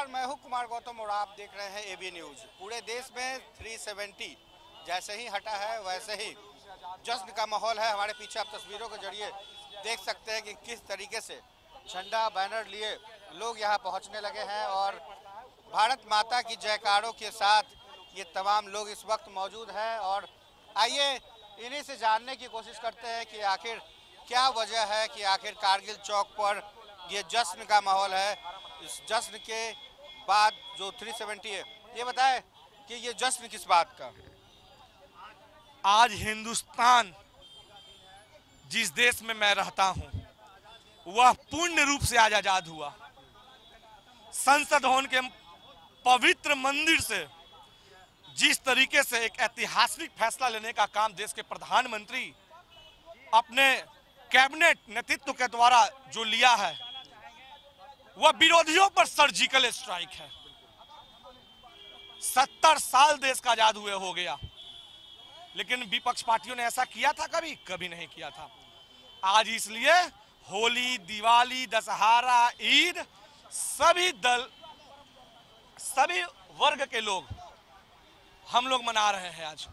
नमस्कार, मैं हूं कुमार गौतम और आप देख रहे हैं एबी न्यूज। पूरे देश में 370 जैसे ही हटा है वैसे ही जश्न का माहौल है। हमारे पीछे आप तस्वीरों के जरिए देख सकते हैं कि किस तरीके से झंडा बैनर लिए लोग यहां पहुंचने लगे हैं और भारत माता की जयकारों के साथ ये तमाम लोग इस वक्त मौजूद हैं। और आइए इन्हीं से जानने की कोशिश करते हैं कि आखिर क्या वजह है कि आखिर कारगिल चौक पर ये जश्न का माहौल है। इस जश्न के बाद जो 370 है, ये बताए कि ये जश्न किस बात का? आज हिंदुस्तान जिस देश में मैं रहता हूं वह पूर्ण रूप से आज आजाद हुआ। संसद भवन के पवित्र मंदिर से जिस तरीके से एक ऐतिहासिक फैसला लेने का काम देश के प्रधानमंत्री अपने कैबिनेट नेतृत्व के द्वारा जो लिया है वह विरोधियों पर सर्जिकल स्ट्राइक है। 70 साल देश का आजाद हुए हो गया, लेकिन विपक्ष पार्टियों ने ऐसा किया था कभी? कभी नहीं किया था। आज इसलिए होली, दिवाली, दशहरा, ईद सभी दल, सभी वर्ग के लोग हम लोग मना रहे हैं आज।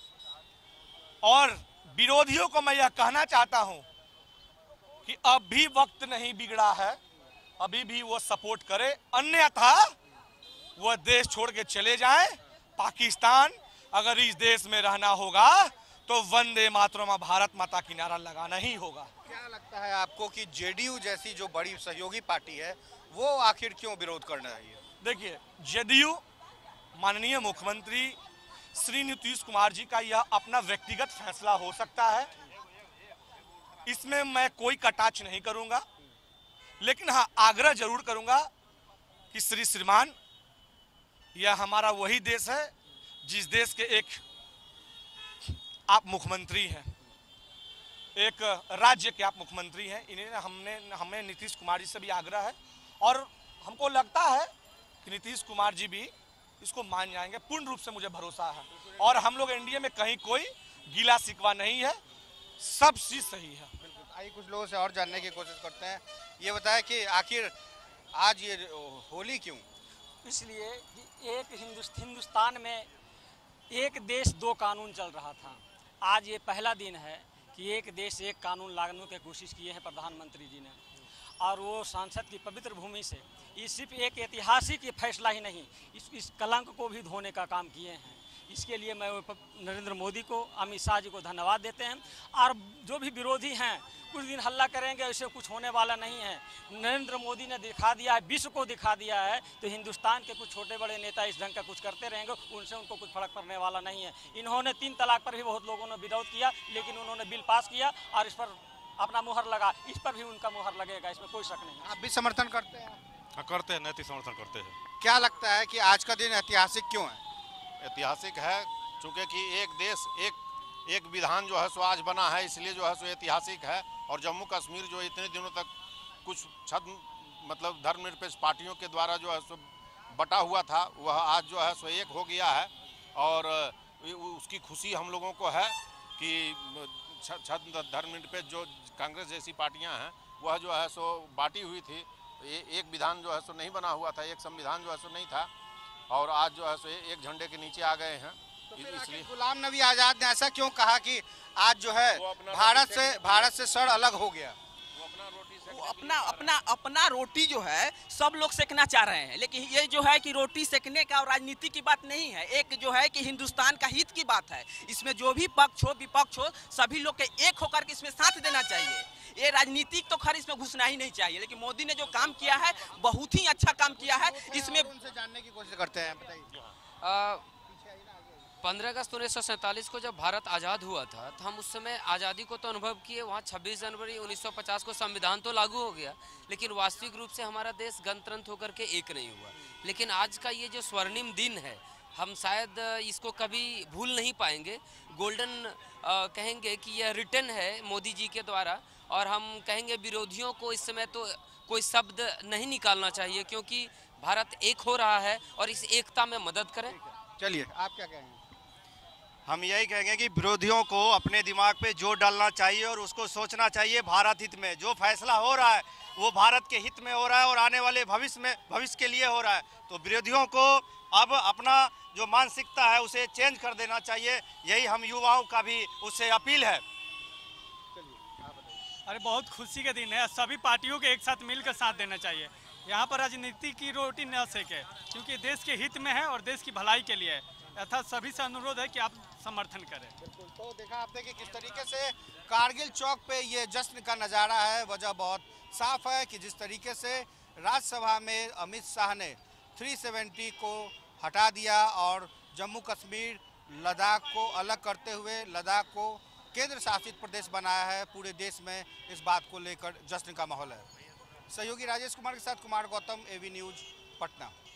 और विरोधियों को मैं यह कहना चाहता हूं कि अब भी वक्त नहीं बिगड़ा है, अभी भी वो सपोर्ट करे, अन्यथा वह देश छोड़ के चले जाएं। पाकिस्तान अगर इस देश में रहना होगा तो वंदे मातरम भारत माता की नारा लगाना ही होगा। क्या लगता है आपको कि जेडीयू जैसी जो बड़ी सहयोगी पार्टी है वो आखिर क्यों विरोध करना है? देखिए, जेडीयू माननीय मुख्यमंत्री श्री नीतीश कुमार जी का यह अपना व्यक्तिगत फैसला हो सकता है, इसमें मैं कोई कटाक्ष नहीं करूंगा, लेकिन हाँ आग्रह जरूर करूंगा कि श्रीमान, यह हमारा वही देश है जिस देश के एक आप मुख्यमंत्री हैं, एक राज्य के आप मुख्यमंत्री हैं। इन्हें हमें नीतीश कुमार जी से भी आग्रह है और हमको लगता है कि नीतीश कुमार जी भी इसको मान जाएंगे, पूर्ण रूप से मुझे भरोसा है। और हम लोग एनडीए में कहीं कोई गीला शिकवा नहीं है, सब चीज सही है। आइए कुछ लोगों से और जानने की कोशिश करते हैं। ये बताया कि आखिर आज ये होली क्यों? इसलिए कि एक हिंदुस्तान में एक देश दो कानून चल रहा था। आज ये पहला दिन है कि एक देश एक कानून लाने की कोशिश किए हैं प्रधानमंत्री जी ने, और वो सांसद की पवित्र भूमि से ये सिर्फ एक ऐतिहासिक फैसला ही नहीं, इस कलंक को भी धोने का काम किए हैं। इसके लिए मैं नरेंद्र मोदी को, अमित शाह जी को धन्यवाद देते हैं। और जो भी विरोधी हैं कुछ दिन हल्ला करेंगे, ऐसे कुछ होने वाला नहीं है। नरेंद्र मोदी ने दिखा दिया है, विश्व को दिखा दिया है, तो हिंदुस्तान के कुछ छोटे बड़े नेता इस ढंग का कुछ करते रहेंगे, उनसे उनको कुछ फर्क पड़ने वाला नहीं है। इन्होंने 3 तलाक पर भी बहुत लोगों ने विरोध किया, लेकिन उन्होंने बिल पास किया और इस पर अपना मुहर लगा, इस पर भी उनका मुहर लगेगा, इसमें कोई शक नहीं। आप भी समर्थन करते हैं? हाँ, करते हैं, नैतिक समर्थन करते हैं। क्या लगता है कि आज का दिन ऐतिहासिक क्यों है? ऐतिहासिक है चूँकि कि एक देश एक विधान जो है सो आज बना है, इसलिए जो है सो ऐतिहासिक है। और जम्मू कश्मीर जो इतने दिनों तक कुछ मतलब धर्मनिरपेक्ष पार्टियों के द्वारा जो है सो बटा हुआ था, वह आज जो है सो एक हो गया है। और उसकी खुशी हम लोगों को है कि धर्मनिरपेक्ष जो कांग्रेस जैसी पार्टियां हैं वह जो है सो बांटी हुई थी, एक विधान जो है सो नहीं बना हुआ था, एक संविधान जो है सो नहीं था, और आज जो है सो एक झंडे के नीचे आ गए हैं। तो इसलिए गुलाम नबी आजाद ने ऐसा क्यों कहा कि आज जो है भारत से सर अलग हो गया? वो अपना रोटी जो है सब लोग सेकना चाह रहे हैं, लेकिन ये जो है कि रोटी सेकने का और राजनीति की बात नहीं है, एक जो है कि हिंदुस्तान का हित की बात है। इसमें जो भी पक्ष हो विपक्ष हो, सभी लोग के एक होकर के इसमें साथ देना चाहिए। ये राजनीतिक तो खैर इसमें घुसना ही नहीं चाहिए, लेकिन मोदी ने जो काम किया है बहुत ही अच्छा काम किया है। इसमें उनसे जानने की कोशिश करते हैं। बताइए। 15 अगस्त 1947 को जब भारत आज़ाद हुआ था तो हम उस समय आज़ादी को तो अनुभव किए। वहाँ 26 जनवरी 1950 को संविधान तो लागू हो गया, लेकिन वास्तविक रूप से हमारा देश गणतंत्र होकर के एक नहीं हुआ। लेकिन आज का ये जो स्वर्णिम दिन है, हम शायद इसको कभी भूल नहीं पाएंगे। गोल्डन कहेंगे कि यह रिटर्न है मोदी जी के द्वारा, और हम कहेंगे विरोधियों को इस समय तो कोई शब्द नहीं निकालना चाहिए, क्योंकि भारत एक हो रहा है और इस एकता में मदद करें। चलिए, आप क्या कहेंगे? हम यही कहेंगे कि विरोधियों को अपने दिमाग पे जोर डालना चाहिए और उसको सोचना चाहिए भारत हित में जो फैसला हो रहा है वो भारत के हित में हो रहा है और आने वाले भविष्य के लिए हो रहा है। तो विरोधियों को अब अपना जो मानसिकता है उसे चेंज कर देना चाहिए, यही हम युवाओं का भी उससे अपील है। अरे बहुत खुशी का दिन है, सभी पार्टियों के एक साथ मिलकर साथ देना चाहिए। यहाँ पर राजनीति की रोटी न सेके, क्योंकि देश के हित में है और देश की भलाई के लिए है। अर्थात सभी से अनुरोध है कि आप समर्थन करें। बिल्कुल, तो देखा आपने कि किस तरीके से कारगिल चौक पे ये जश्न का नज़ारा है। वजह बहुत साफ है कि जिस तरीके से राज्यसभा में अमित शाह ने 370 को हटा दिया और जम्मू कश्मीर लद्दाख को अलग करते हुए लद्दाख को केंद्र शासित प्रदेश बनाया है। पूरे देश में इस बात को लेकर जश्न का माहौल है। सहयोगी राजेश कुमार के साथ कुमार गौतम, एबी न्यूज़, पटना।